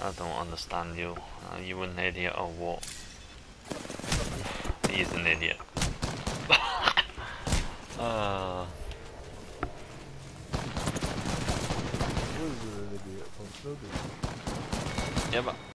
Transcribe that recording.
I don't understand you. Are you an idiot or what? He's an idiot. uh... What is an idiot? Yeah, but